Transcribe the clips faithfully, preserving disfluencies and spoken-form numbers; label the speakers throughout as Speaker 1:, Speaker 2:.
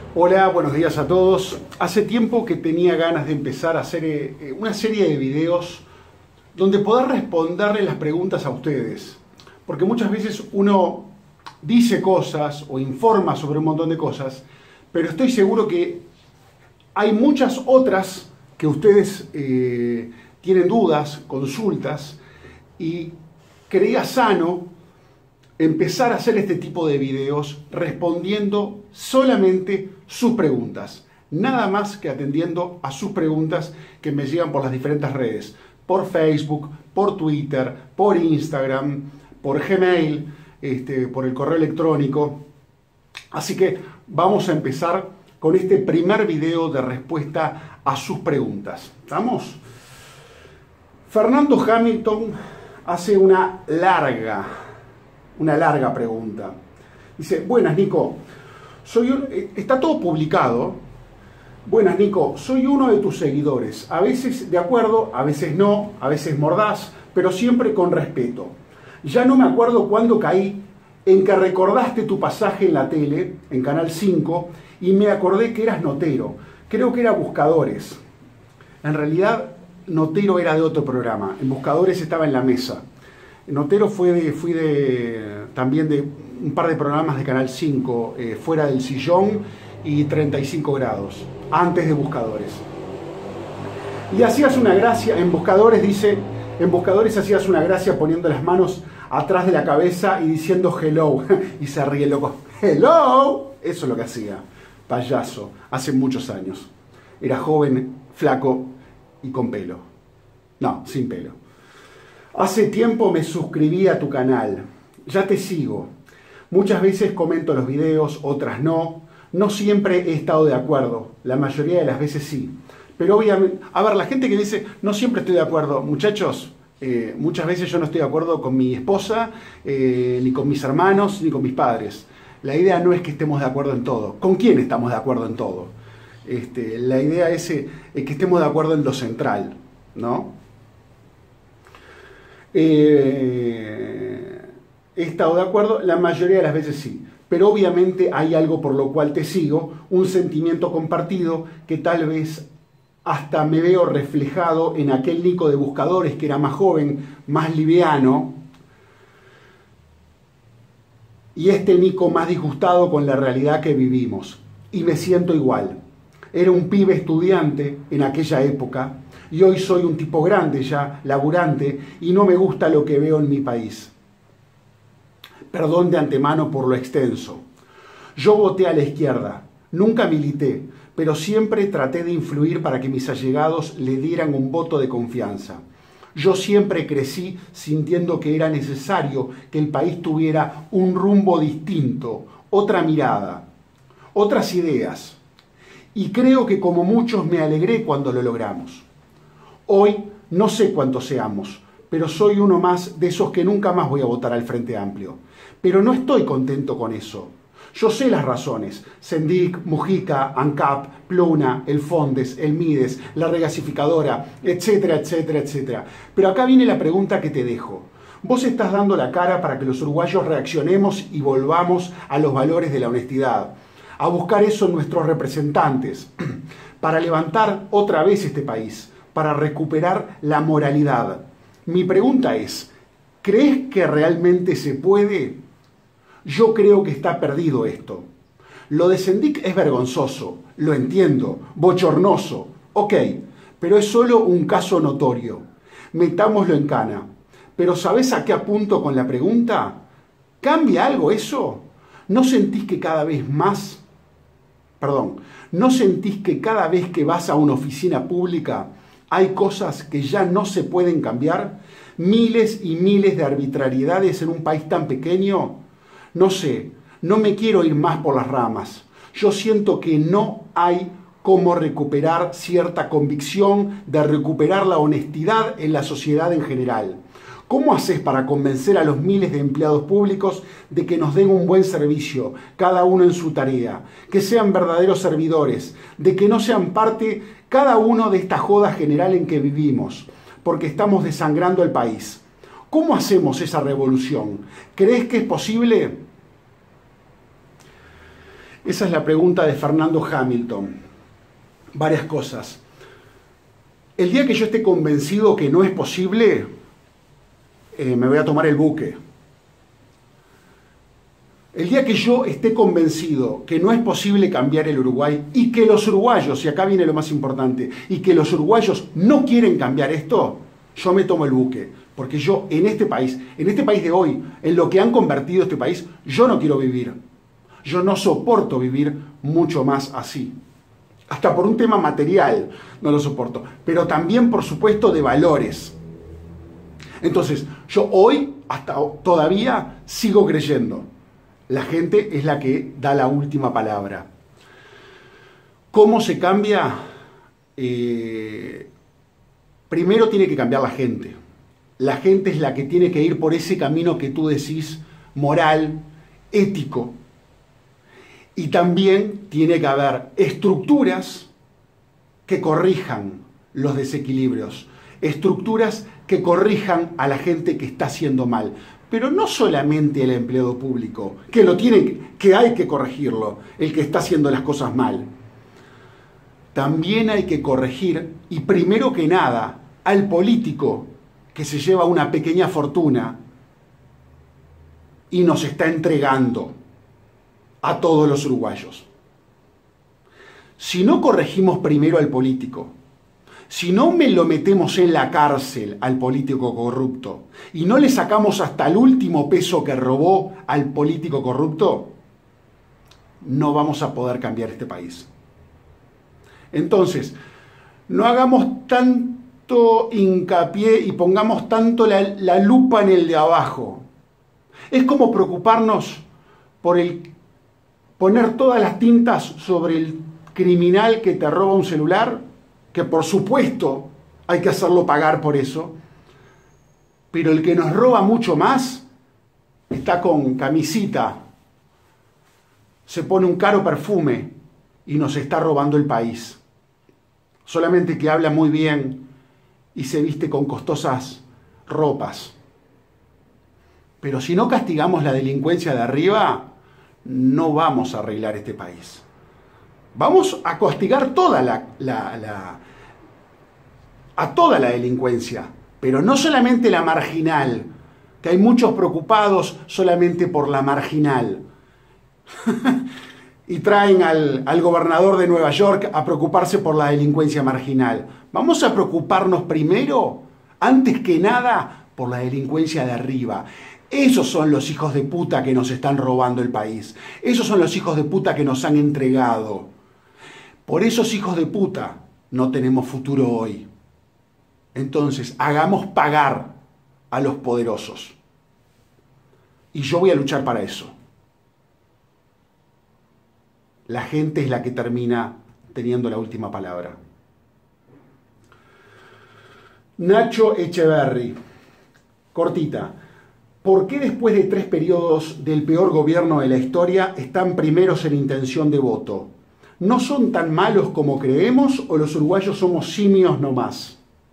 Speaker 1: Hola, buenos días a todos. Hace tiempo que tenía ganas de empezar a hacer eh, una serie de videos donde poder responderle las preguntas a ustedes. Porque muchas veces uno dice cosas o informa sobre un montón de cosas, pero estoy seguro que hay muchas otras que ustedes eh, tienen dudas, consultas, y creía sano empezar a hacer este tipo de videos respondiendo solamente sus preguntas. Nada más que atendiendo a sus preguntas que me llegan por las diferentes redes. Por Facebook, por Twitter, por Instagram, por Gmail, este, por el correo electrónico. Así que vamos a empezar con este primer video de respuesta a sus preguntas. ¿Estamos? Fernando Hamilton hace una larga, una larga pregunta. Dice, buenas Nico, soy un, está todo publicado. Buenas Nico, soy uno de tus seguidores. A veces de acuerdo, a veces no, a veces mordaz, pero siempre con respeto. Ya no me acuerdo cuándo caí en que recordaste tu pasaje en la tele, en Canal cinco, y me acordé que eras notero. Creo que era Buscadores. En realidad, notero era de otro programa. En Buscadores estaba en la mesa. Notero fue de, fui de, también de un par de programas de Canal cinco, eh, Fuera del Sillón y treinta y cinco grados, antes de Buscadores. Y hacías una gracia, en Buscadores dice, en Buscadores hacías una gracia poniendo las manos atrás de la cabeza y diciendo hello, y se ríe el loco, hello, eso es lo que hacía, payaso, hace muchos años. Era joven, flaco y con pelo, no, sin pelo. Hace tiempo me suscribí a tu canal, ya te sigo. Muchas veces comento los videos, otras no. No siempre he estado de acuerdo, la mayoría de las veces sí. Pero obviamente, a ver, la gente que dice, no siempre estoy de acuerdo. Muchachos, eh, muchas veces yo no estoy de acuerdo con mi esposa, eh, ni con mis hermanos, ni con mis padres. La idea no es que estemos de acuerdo en todo. ¿Con quién estamos de acuerdo en todo? Este, la idea es, eh, es que estemos de acuerdo en lo central, ¿no? Eh, he estado de acuerdo, la mayoría de las veces sí, pero obviamente hay algo por lo cual te sigo, un sentimiento compartido que tal vez hasta me veo reflejado en aquel Nico de Buscadores que era más joven, más liviano, y este Nico más disgustado con la realidad que vivimos, y me siento igual. Era un pibe estudiante en aquella época, y hoy soy un tipo grande ya, laburante, y no me gusta lo que veo en mi país. Perdón de antemano por lo extenso. Yo voté a la izquierda, nunca milité, pero siempre traté de influir para que mis allegados le dieran un voto de confianza. Yo siempre crecí sintiendo que era necesario que el país tuviera un rumbo distinto, otra mirada, otras ideas. Y creo que como muchos me alegré cuando lo logramos. Hoy no sé cuántos seamos, pero soy uno más de esos que nunca más voy a votar al Frente Amplio. Pero no estoy contento con eso. Yo sé las razones. Sendic, Mujica, ANCAP, Pluna, el Fondes, el Mides, la regasificadora, etcétera, etcétera, etcétera. Pero acá viene la pregunta que te dejo. Vos estás dando la cara para que los uruguayos reaccionemos y volvamos a los valores de la honestidad. A buscar eso en nuestros representantes. Para levantar otra vez este país. Para recuperar la moralidad. Mi pregunta es, ¿crees que realmente se puede? Yo creo que está perdido esto. Lo de Sendic es vergonzoso, lo entiendo, bochornoso, ok, pero es solo un caso notorio. Metámoslo en cana. Pero ¿sabés a qué apunto con la pregunta? ¿Cambia algo eso? ¿No sentís que cada vez más, perdón, no sentís que cada vez que vas a una oficina pública hay cosas que ya no se pueden cambiar? Miles y miles de arbitrariedades en un país tan pequeño. No sé, no me quiero ir más por las ramas. Yo siento que no hay cómo recuperar cierta convicción de recuperar la honestidad en la sociedad en general. ¿Cómo haces para convencer a los miles de empleados públicos de que nos den un buen servicio, cada uno en su tarea, que sean verdaderos servidores, de que no sean parte cada uno de esta joda general en que vivimos, porque estamos desangrando el país? ¿Cómo hacemos esa revolución? ¿Crees que es posible? Esa es la pregunta de Fernando Hamilton. Varias cosas. El día que yo esté convencido que no es posible, eh, me voy a tomar el buque. El día que yo esté convencido que no es posible cambiar el Uruguay y que los uruguayos, y acá viene lo más importante, y que los uruguayos no quieren cambiar esto, yo me tomo el buque. Porque yo en este país, en este país de hoy, en lo que han convertido este país, yo no quiero vivir. Yo no soporto vivir mucho más así. Hasta por un tema material no lo soporto. Pero también, por supuesto, de valores. Entonces, yo hoy, hasta todavía, sigo creyendo. La gente es la que da la última palabra. ¿Cómo se cambia? Eh, primero tiene que cambiar la gente. La gente es la que tiene que ir por ese camino que tú decís, moral, ético. Y también tiene que haber estructuras que corrijan los desequilibrios. Estructuras que corrijan a la gente que está haciendo mal. Pero no solamente el empleado público, que lo tiene, que hay que corregirlo, el que está haciendo las cosas mal. También hay que corregir, y primero que nada, al político que se lleva una pequeña fortuna y nos está entregando a todos los uruguayos. Si no corregimos primero al político, si no me lo metemos en la cárcel al político corrupto y no le sacamos hasta el último peso que robó al político corrupto, no vamos a poder cambiar este país. Entonces, no hagamos tanto hincapié y pongamos tanto la, la lupa en el de abajo. Es como preocuparnos por el poner todas las tintas sobre el criminal que te roba un celular, que por supuesto hay que hacerlo pagar por eso, pero el que nos roba mucho más está con camisita, se pone un caro perfume y nos está robando el país. Solamente que habla muy bien y se viste con costosas ropas. Pero si no castigamos la delincuencia de arriba, no vamos a arreglar este país. Vamos a castigar toda la, la, la, a toda la delincuencia, pero no solamente la marginal, que hay muchos preocupados solamente por la marginal. Y traen al, al gobernador de Nueva York a preocuparse por la delincuencia marginal. Vamos a preocuparnos primero, antes que nada, por la delincuencia de arriba. Esos son los hijos de puta que nos están robando el país. Esos son los hijos de puta que nos han entregado. Por esos hijos de puta no tenemos futuro hoy. Entonces, hagamos pagar a los poderosos. Y yo voy a luchar para eso. La gente es la que termina teniendo la última palabra. Nacho Echeverry, cortita. ¿Por qué después de tres periodos del peor gobierno de la historia están primeros en intención de voto? ¿No son tan malos como creemos o los uruguayos somos simios nomás?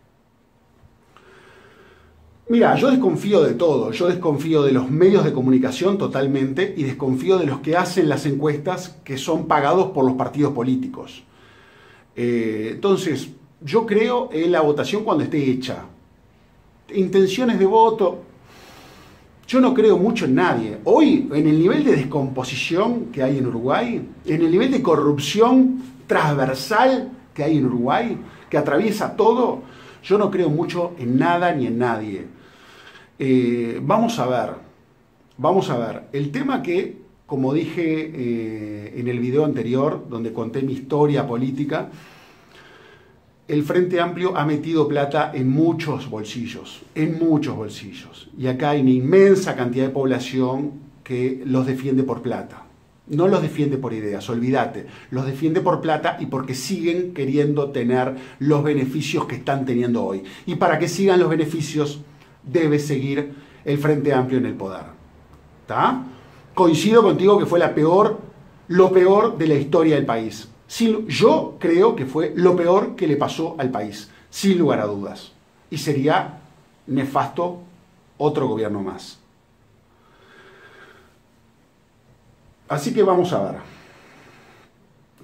Speaker 1: Mira, yo desconfío de todo. Yo desconfío de los medios de comunicación totalmente y desconfío de los que hacen las encuestas que son pagados por los partidos políticos. Eh, entonces, yo creo en la votación cuando esté hecha. Intenciones de voto, yo no creo mucho en nadie. Hoy, en el nivel de descomposición que hay en Uruguay, en el nivel de corrupción transversal que hay en Uruguay, que atraviesa todo, yo no creo mucho en nada ni en nadie. Eh, vamos a ver, vamos a ver. El tema que, como dije eh, en el video anterior, donde conté mi historia política, el Frente Amplio ha metido plata en muchos bolsillos, en muchos bolsillos. Y acá hay una inmensa cantidad de población que los defiende por plata. No los defiende por ideas, olvídate. Los defiende por plata y porque siguen queriendo tener los beneficios que están teniendo hoy. Y para que sigan los beneficios, debe seguir el Frente Amplio en el poder. ¿Está? Coincido contigo que fue la peor, lo peor de la historia del país. Sin, yo creo que fue lo peor que le pasó al país, sin lugar a dudas. Y sería nefasto otro gobierno más. Así que vamos a ver.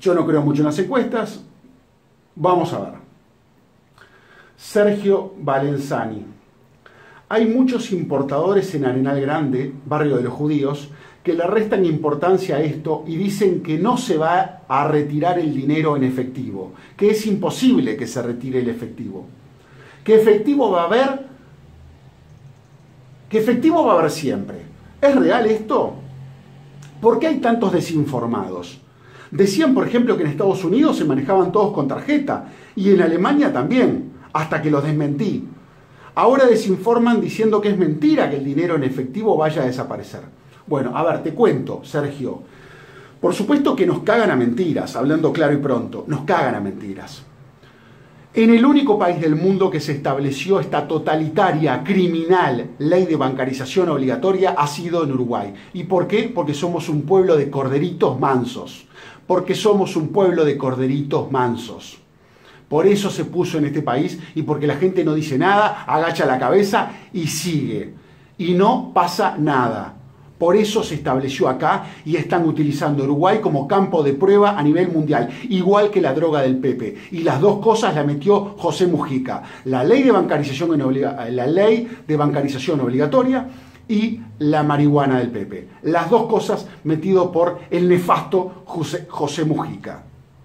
Speaker 1: Yo no creo mucho en las encuestas. Vamos a ver. Sergio Valenzani. Hay muchos importadores en Arenal Grande, barrio de los judíos, que le restan importancia a esto y dicen que no se va a retirar el dinero en efectivo, que es imposible que se retire el efectivo. ¿Qué efectivo va a haber? ¿Qué efectivo va a haber siempre? ¿Es real esto? ¿Por qué hay tantos desinformados? Decían, por ejemplo, que en Estados Unidos se manejaban todos con tarjeta y en Alemania también, hasta que los desmentí. Ahora desinforman diciendo que es mentira que el dinero en efectivo vaya a desaparecer. Bueno, a ver, te cuento, Sergio. Por supuesto que nos cagan a mentiras, hablando claro y pronto, nos cagan a mentiras. En el único país del mundo que se estableció esta totalitaria, criminal ley de bancarización obligatoria ha sido en Uruguay. ¿Y por qué? Porque somos un pueblo de corderitos mansos. Porque somos un pueblo de corderitos mansos. Por eso se puso en este país y porque la gente no dice nada, agacha la cabeza y sigue. Y no pasa nada. Por eso se estableció acá y están utilizando Uruguay como campo de prueba a nivel mundial, igual que la droga del Pepe. Y las dos cosas la metió José Mujica. La ley de bancarización, en obliga- la ley de bancarización obligatoria y la marihuana del Pepe. Las dos cosas metido por el nefasto José, José Mujica.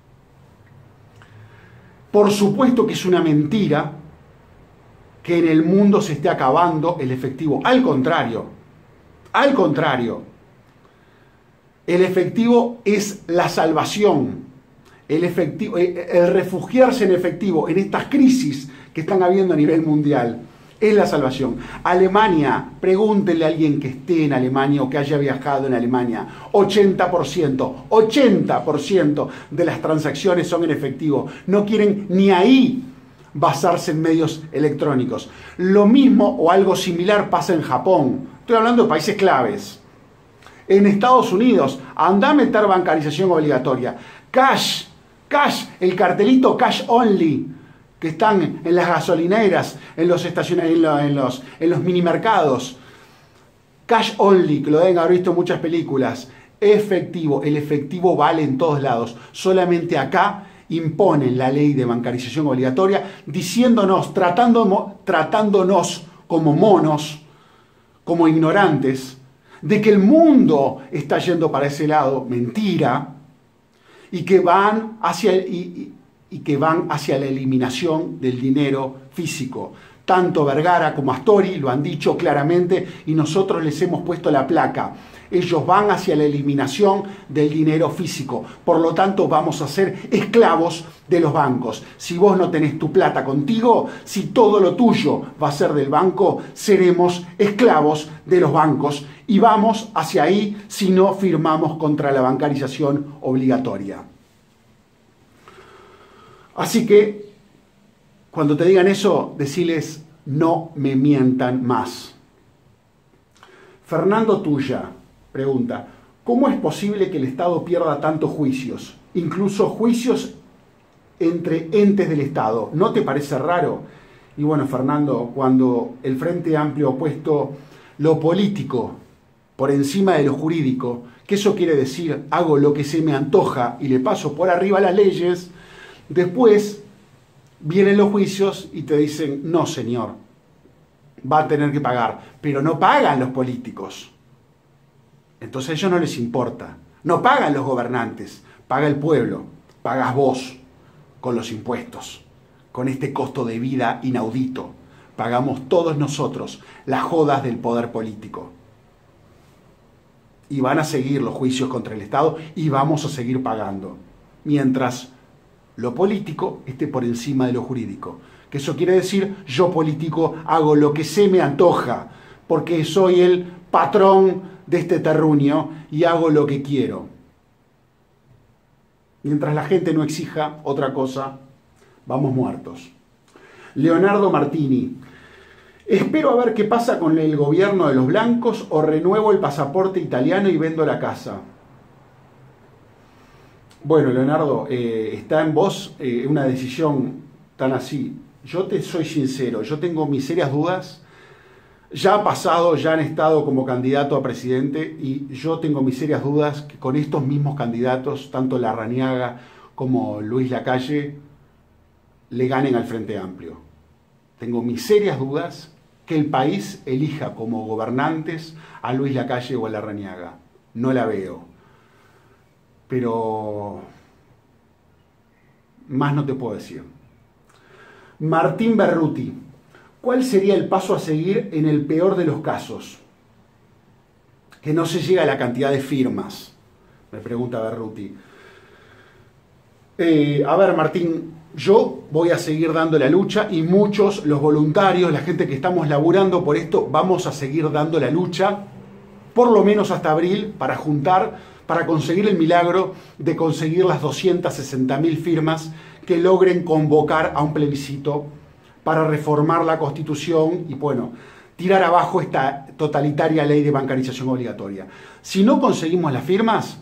Speaker 1: Por supuesto que es una mentira que en el mundo se esté acabando el efectivo. Al contrario, al contrario, el efectivo es la salvación. El, efectivo, el refugiarse en efectivo en estas crisis que están habiendo a nivel mundial es la salvación. Alemania, pregúntenle a alguien que esté en Alemania o que haya viajado en Alemania, ochenta por ciento, ochenta por ciento de las transacciones son en efectivo. No quieren ni ahí basarse en medios electrónicos. Lo mismo o algo similar pasa en Japón. Estoy hablando de países claves. En Estados Unidos, anda a meter bancarización obligatoria. Cash, cash, el cartelito cash only, que están en las gasolineras, en los estacionamientos, en los, en los minimercados. Cash only, que lo deben haber visto en muchas películas. Efectivo, el efectivo vale en todos lados. Solamente acá imponen la ley de bancarización obligatoria, diciéndonos, tratando, tratándonos como monos, como ignorantes, de que el mundo está yendo para ese lado, mentira, y que van hacia, y, y, y que van hacia la eliminación del dinero físico. Tanto Vergara como Astori lo han dicho claramente y nosotros les hemos puesto la placa. Ellos van hacia la eliminación del dinero físico. Por lo tanto, vamos a ser esclavos de los bancos. Si vos no tenés tu plata contigo, si todo lo tuyo va a ser del banco, seremos esclavos de los bancos. Y vamos hacia ahí si no firmamos contra la bancarización obligatoria. Así que, cuando te digan eso, deciles, no me mientan más. Fernando Tuya pregunta, ¿cómo es posible que el Estado pierda tantos juicios? Incluso juicios entre entes del Estado. ¿No te parece raro? Y bueno, Fernando, cuando el Frente Amplio ha puesto lo político por encima de lo jurídico, que eso quiere decir, hago lo que se me antoja y le paso por arriba las leyes, después vienen los juicios y te dicen, no señor, va a tener que pagar, pero no pagan los políticos. Entonces a ellos no les importa. No pagan los gobernantes, paga el pueblo, pagas vos con los impuestos, con este costo de vida inaudito. Pagamos todos nosotros las jodas del poder político. Y van a seguir los juicios contra el Estado y vamos a seguir pagando. Mientras lo político esté por encima de lo jurídico. Que eso quiere decir, yo político hago lo que se me antoja, porque soy el patrón de este terruño y hago lo que quiero. Mientras la gente no exija otra cosa, vamos muertos. Leonardo Martini, espero a ver qué pasa con el gobierno de los blancos o renuevo el pasaporte italiano y vendo la casa. Bueno, Leonardo, eh, está en vos eh, una decisión tan así. Yo te soy sincero, yo tengo mis serias dudas. ya ha pasado, ya han estado como candidato a presidente y yo tengo mis serias dudas que con estos mismos candidatos, tanto Larrañaga como Luis Lacalle, le ganen al Frente Amplio. Tengo mis serias dudas que el país elija como gobernantes a Luis Lacalle o a Larrañaga. No la veo. Pero más no te puedo decir. Martín Berruti. ¿Cuál sería el paso a seguir en el peor de los casos? Que no se llega a la cantidad de firmas, me pregunta Berruti. Eh, a ver, Martín, yo voy a seguir dando la lucha y muchos, los voluntarios, la gente que estamos laburando por esto, vamos a seguir dando la lucha, por lo menos hasta abril, para juntar, para conseguir el milagro de conseguir las doscientas sesenta mil firmas que logren convocar a un plebiscito para reformar la Constitución y, bueno, tirar abajo esta totalitaria ley de bancarización obligatoria. Si no conseguimos las firmas,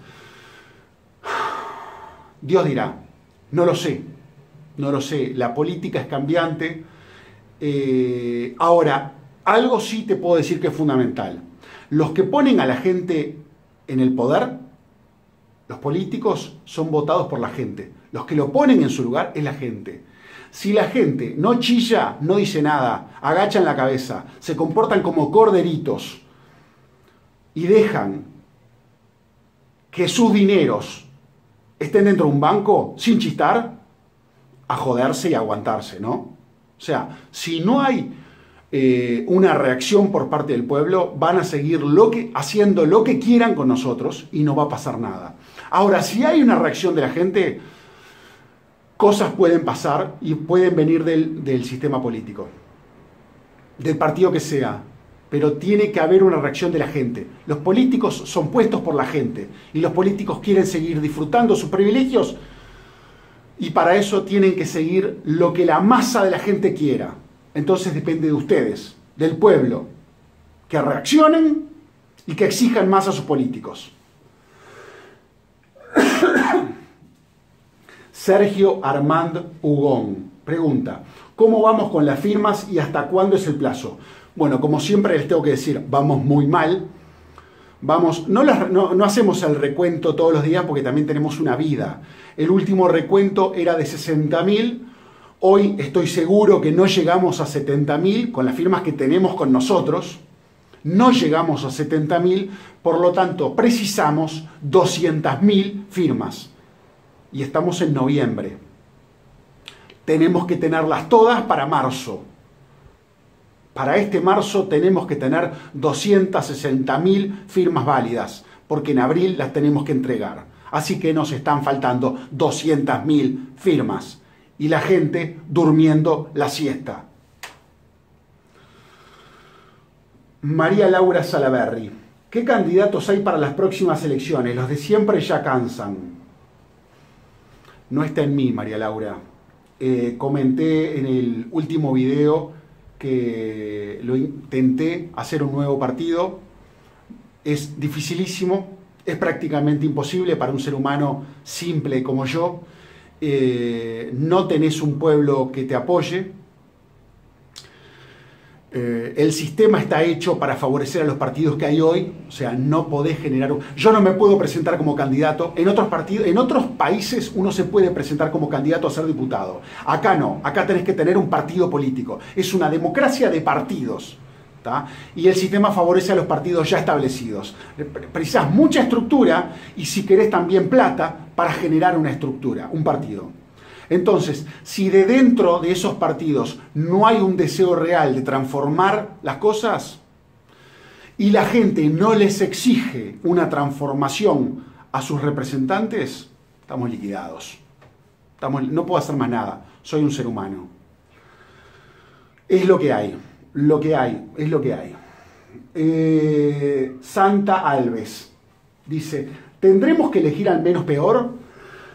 Speaker 1: Dios dirá, no lo sé, no lo sé, la política es cambiante. Eh, ahora, algo sí te puedo decir que es fundamental. Los que ponen a la gente en el poder, los políticos, son votados por la gente. Los que lo ponen en su lugar es la gente. Si la gente no chilla, no dice nada, agachan la cabeza, se comportan como corderitos y dejan que sus dineros estén dentro de un banco sin chistar, a joderse y aguantarse, ¿no? O sea, si no hay eh, una reacción por parte del pueblo, van a seguir lo que, haciendo lo que quieran con nosotros y no va a pasar nada. Ahora, si hay una reacción de la gente, cosas pueden pasar y pueden venir del, del sistema político, del partido que sea, pero tiene que haber una reacción de la gente. Los políticos son puestos por la gente y los políticos quieren seguir disfrutando sus privilegios y para eso tienen que seguir lo que la masa de la gente quiera. Entonces depende de ustedes, del pueblo, que reaccionen y que exijan más a sus políticos. Sergio Armand Hugón pregunta, ¿cómo vamos con las firmas y hasta cuándo es el plazo? Bueno, como siempre les tengo que decir, vamos muy mal. Vamos, no, las, no, no hacemos el recuento todos los días porque también tenemos una vida. El último recuento era de sesenta mil. Hoy estoy seguro que no llegamos a setenta mil con las firmas que tenemos con nosotros. No llegamos a setenta mil, por lo tanto precisamos doscientas mil firmas. Y estamos en noviembre. Tenemos que tenerlas todas para marzo. Para este marzo tenemos que tener doscientas sesenta mil firmas válidas, porque en abril las tenemos que entregar. Así que nos están faltando doscientas mil firmas. Y la gente durmiendo la siesta. María Laura Salaberry. ¿Qué candidatos hay para las próximas elecciones? Los de siempre ya cansan. No está en mí, María Laura. Eh, comenté en el último video que lo intenté hacer un nuevo partido. Es dificilísimo, es prácticamente imposible para un ser humano simple como yo. Eh, no tenés un pueblo que te apoye. Eh, el sistema está hecho para favorecer a los partidos que hay hoy, o sea, no podés generar un... Yo no me puedo presentar como candidato. En otros partidos, en otros países uno se puede presentar como candidato a ser diputado. Acá no, acá tenés que tener un partido político. Es una democracia de partidos, ¿tá? Y el sistema favorece a los partidos ya establecidos. Precisás mucha estructura y si querés también plata para generar una estructura, un partido. Entonces, si de dentro de esos partidos no hay un deseo real de transformar las cosas y la gente no les exige una transformación a sus representantes, estamos liquidados. Estamos, no puedo hacer más nada, soy un ser humano. Es lo que hay, lo que hay, es lo que hay. Eh, Santa Alves dice, ¿tendremos que elegir al menos peor?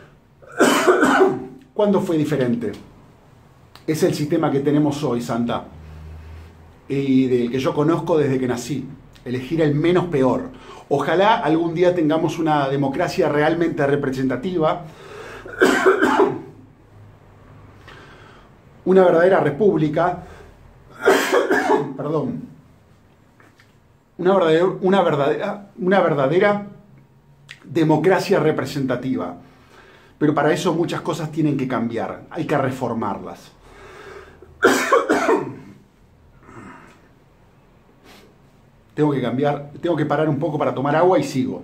Speaker 1: ¿Cuándo fue diferente? Es el sistema que tenemos hoy, Santa, y del que yo conozco desde que nací. Elegir el menos peor. Ojalá algún día tengamos una democracia realmente representativa, una verdadera república, perdón, una verdadera, una verdadera, una verdadera democracia representativa. Pero para eso muchas cosas tienen que cambiar, hay que reformarlas. Tengo que cambiar, tengo que parar un poco para tomar agua y sigo.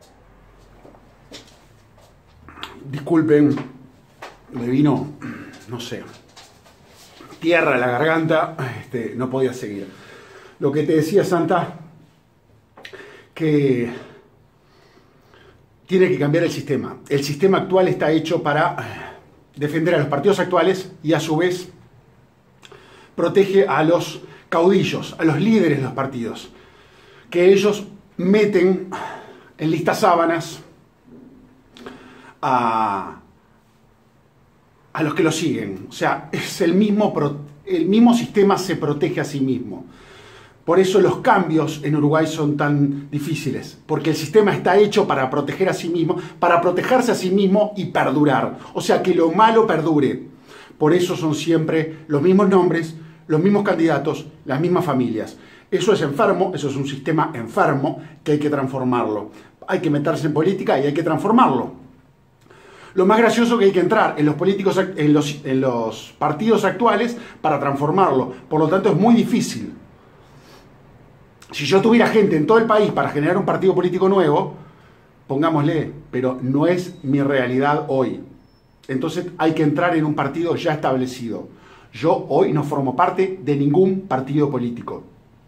Speaker 1: Disculpen, me vino, no sé, tierra en la garganta, este, no podía seguir. Lo que te decía, Santa, que tiene que cambiar el sistema. El sistema actual está hecho para defender a los partidos actuales y a su vez protege a los caudillos, a los líderes de los partidos, que ellos meten en listas sábanas a, a los que lo siguen. O sea, es el mismo, el mismo sistema se protege a sí mismo. Por eso los cambios en Uruguay son tan difíciles, porque el sistema está hecho para proteger a sí mismo, para protegerse a sí mismo y perdurar. O sea, que lo malo perdure. Por eso son siempre los mismos nombres, los mismos candidatos, las mismas familias. Eso es enfermo, eso es un sistema enfermo que hay que transformarlo. Hay que meterse en política y hay que transformarlo. Lo más gracioso es que hay que entrar en los políticos, en los, en los partidos actuales para transformarlo. Por lo tanto, es muy difícil. Si yo tuviera gente en todo el país para generar un partido político nuevo, pongámosle, pero no es mi realidad hoy. Entonces hay que entrar en un partido ya establecido. Yo hoy no formo parte de ningún partido político.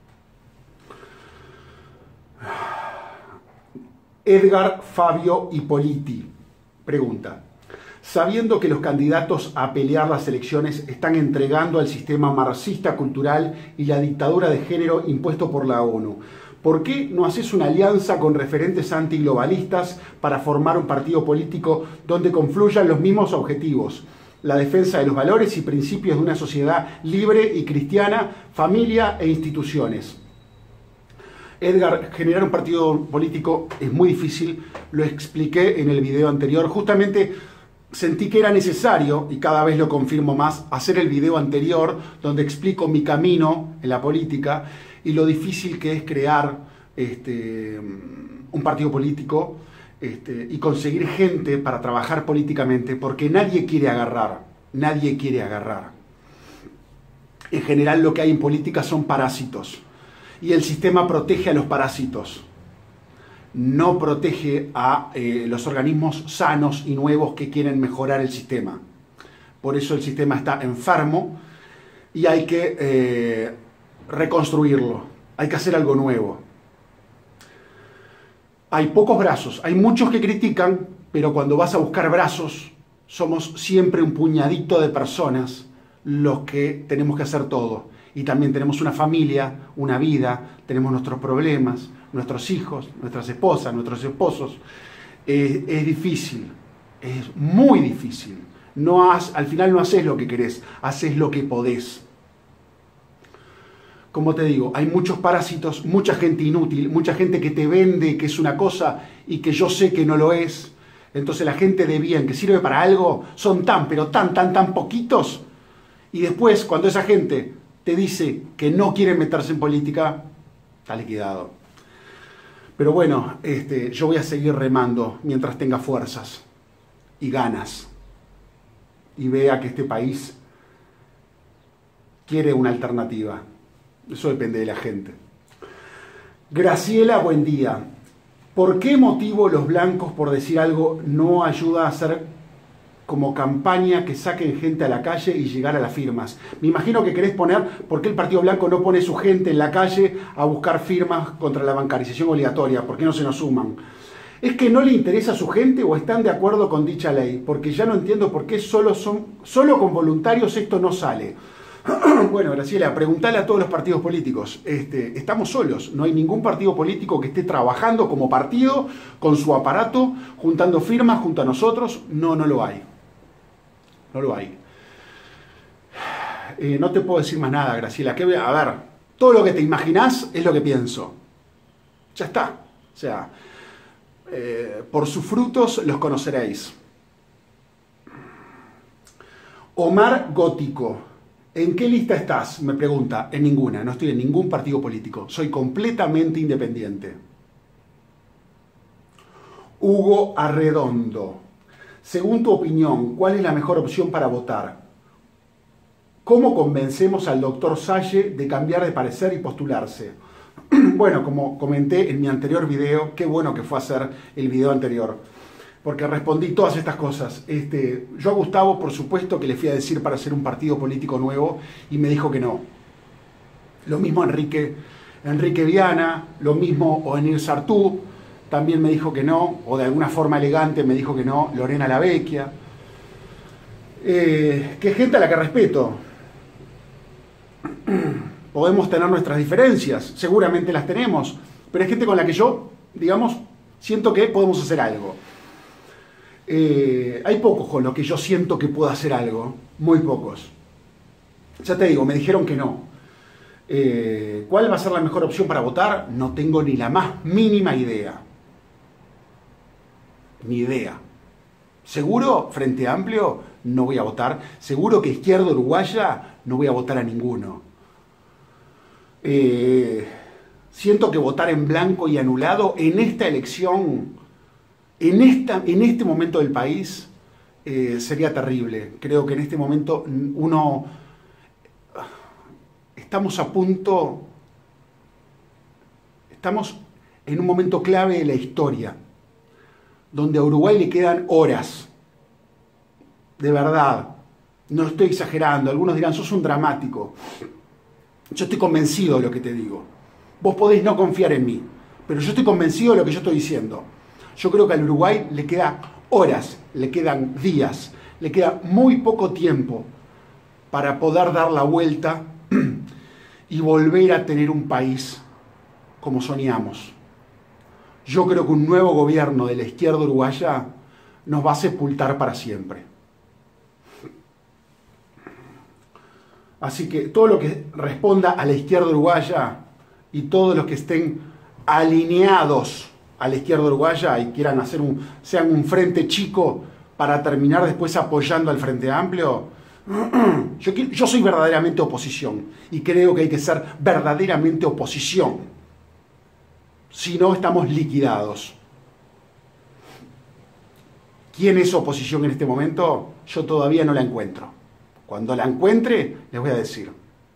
Speaker 1: Edgar Fabio Ippoliti pregunta: sabiendo que los candidatos a pelear las elecciones están entregando al sistema marxista cultural y la dictadura de género impuesto por la ONU, ¿por qué no haces una alianza con referentes antiglobalistas para formar un partido político donde confluyan los mismos objetivos? La defensa de los valores y principios de una sociedad libre y cristiana, familia e instituciones. Edgar, generar un partido político es muy difícil, lo expliqué en el video anterior. Justamente sentí que era necesario, y cada vez lo confirmo más, hacer el video anterior donde explico mi camino en la política y lo difícil que es crear este, un partido político este, y conseguir gente para trabajar políticamente, porque nadie quiere agarrar, nadie quiere agarrar. En general lo que hay en política son parásitos. Y el sistema protege a los parásitos, no protege a eh, los organismos sanos y nuevos que quieren mejorar el sistema. Por eso el sistema está enfermo y hay que eh, reconstruirlo, hay que hacer algo nuevo. Hay pocos brazos, hay muchos que critican, pero cuando vas a buscar brazos, somos siempre un puñadito de personas los que tenemos que hacer todo. Y también tenemos una familia, una vida, tenemos nuestros problemas, nuestros hijos, nuestras esposas, nuestros esposos. Eh, es difícil, es muy difícil. No has, al final no haces lo que querés, haces lo que podés. Como te digo, hay muchos parásitos, mucha gente inútil, mucha gente que te vende que es una cosa y que yo sé que no lo es. Entonces la gente de bien, que sirve para algo, son tan, pero tan, tan, tan poquitos. Y después, cuando esa gente te dice que no quiere meterse en política, está liquidado. Pero bueno, este, yo voy a seguir remando mientras tenga fuerzas y ganas y vea que este país quiere una alternativa. Eso depende de la gente. Graciela, buen día. ¿Por qué motivo los blancos, por decir algo, no ayuda a hacer como campaña que saquen gente a la calle y llegar a las firmas? Me imagino que querés poner por qué el Partido Blanco no pone su gente en la calle a buscar firmas contra la bancarización obligatoria, por qué no se nos suman. ¿Es que no le interesa a su gente o están de acuerdo con dicha ley? Porque ya no entiendo por qué solo, son, solo con voluntarios esto no sale. Bueno, Graciela, preguntale a todos los partidos políticos. Este, estamos solos, no hay ningún partido político que esté trabajando como partido, con su aparato, juntando firmas junto a nosotros. No, no lo hay. No lo hay. Eh, no te puedo decir más nada, Graciela. ¿Qué? A ver, todo lo que te imaginás es lo que pienso. Ya está. O sea, eh, por sus frutos los conoceréis. Omar Gótico. ¿En qué lista estás? Me pregunta. En ninguna, no estoy en ningún partido político. Soy completamente independiente. Hugo Arredondo. Según tu opinión, ¿cuál es la mejor opción para votar? ¿Cómo convencemos al doctor Salle de cambiar de parecer y postularse? Bueno, como comenté en mi anterior video, qué bueno que fue hacer el video anterior, porque respondí todas estas cosas. Este, yo a Gustavo, por supuesto, que le fui a decir para hacer un partido político nuevo y me dijo que no. Lo mismo Enrique, Enrique Viana, lo mismo Oenir Sartú, también me dijo que no, o de alguna forma elegante me dijo que no, Lorena Lavecchia. Eh, que gente a la que respeto. Podemos tener nuestras diferencias, seguramente las tenemos, pero es gente con la que yo, digamos, siento que podemos hacer algo. Eh, hay pocos con los que yo siento que puedo hacer algo, muy pocos. Ya te digo, me dijeron que no. Eh, ¿Cuál va a ser la mejor opción para votar? No tengo ni la más mínima idea. Ni idea. Seguro, Frente Amplio, no voy a votar. Seguro que Izquierda Uruguaya, no voy a votar a ninguno. Eh, siento que votar en blanco y anulado en esta elección, en, esta, en este momento del país, eh, sería terrible. Creo que en este momento uno... Estamos a punto... Estamos en un momento clave de la historia, donde a Uruguay le quedan horas. De verdad, no estoy exagerando. Algunos dirán, sos un dramático. Yo estoy convencido de lo que te digo. Vos podéis no confiar en mí, pero yo estoy convencido de lo que yo estoy diciendo. Yo creo que al Uruguay le quedan horas, le quedan días, le queda muy poco tiempo para poder dar la vuelta y volver a tener un país como soñamos. Yo creo que un nuevo gobierno de la izquierda uruguaya nos va a sepultar para siempre. Así que todo lo que responda a la izquierda uruguaya y todos los que estén alineados a la izquierda uruguaya y quieran hacer un, sean un frente chico para terminar después apoyando al Frente Amplio, yo, yo soy verdaderamente oposición y creo que hay que ser verdaderamente oposición. Si no, estamos liquidados. ¿Quién es oposición en este momento? Yo todavía no la encuentro. Cuando la encuentre, les voy a decir.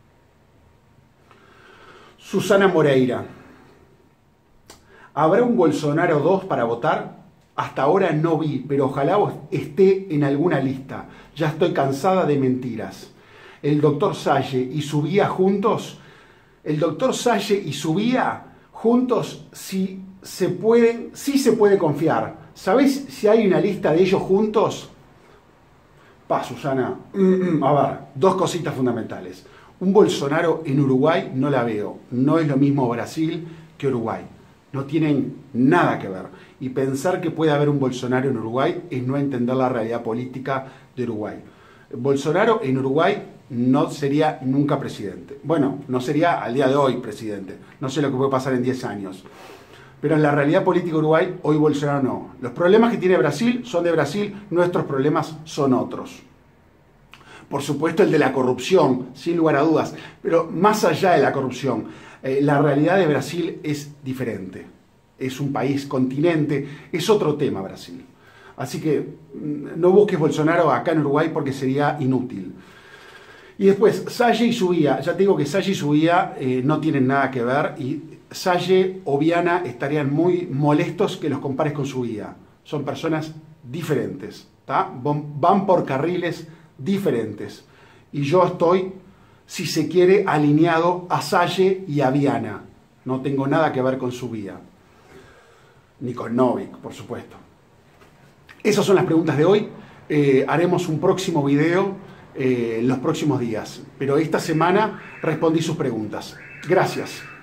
Speaker 1: Susana Moreira. ¿Habrá un Bolsonaro dos para votar? Hasta ahora no vi, pero ojalá esté en alguna lista. Ya estoy cansada de mentiras. El doctor Salle y Subía juntos, el doctor Salle y Subía juntos, sí se pueden, sí se puede confiar. ¿Sabéis si hay una lista de ellos juntos? Pa, Susana, a ver, dos cositas fundamentales. Un Bolsonaro en Uruguay no la veo. No es lo mismo Brasil que Uruguay. No tienen nada que ver. Y pensar que puede haber un Bolsonaro en Uruguay es no entender la realidad política de Uruguay. Bolsonaro en Uruguay no sería nunca presidente. Bueno, no sería al día de hoy presidente. No sé lo que puede pasar en diez años. Pero en la realidad política de Uruguay, hoy Bolsonaro no. Los problemas que tiene Brasil son de Brasil, nuestros problemas son otros. Por supuesto el de la corrupción, sin lugar a dudas. Pero más allá de la corrupción, eh, la realidad de Brasil es diferente. Es un país, continente, es otro tema Brasil. Así que no busques Bolsonaro acá en Uruguay porque sería inútil. Y después, Salle y Subía. Ya te digo que Salle y Subía eh, no tienen nada que ver y Salle o Viana estarían muy molestos que los compares con Subía. Son personas diferentes, ¿tá? Van por carriles diferentes. Y yo estoy, si se quiere, alineado a Salle y a Viana. No tengo nada que ver con Subía. Ni con Novik, por supuesto. Esas son las preguntas de hoy. Eh, haremos un próximo video eh, los próximos días. Pero esta semana respondí sus preguntas. Gracias.